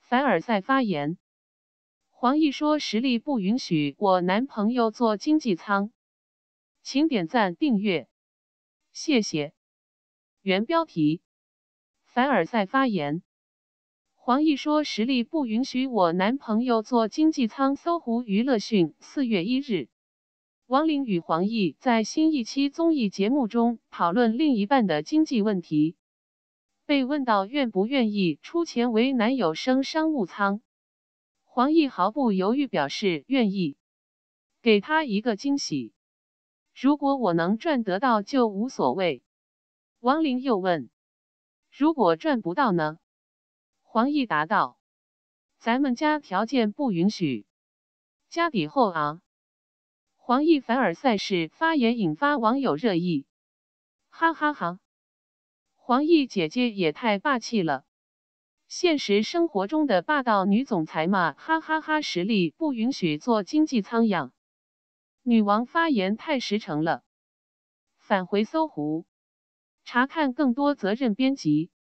凡尔赛发言，黄奕说实力不允许我男朋友坐经济舱，请点赞订阅，谢谢。原标题：凡尔赛发言，黄奕说实力不允许我男朋友坐经济舱。搜狐娱乐讯4月1日，王琳与黄奕在新一期综艺节目中讨论另一半的经济问题。被问到愿不愿意出钱为男友升商务舱，黄奕毫不犹豫表示愿意，给他一个惊喜。如果我能赚得到就无所谓。王琳又问，如果赚不到呢？黄奕答道，咱们家条件不允许，家底厚啊。黄奕凡尔赛式发言引发网友热议，哈哈哈。黄奕姐姐也太霸气了，现实生活中的霸道女总裁嘛，哈哈哈，实力不允许坐经济舱样。女王发言太实诚了。返回搜狐，查看更多责任编辑。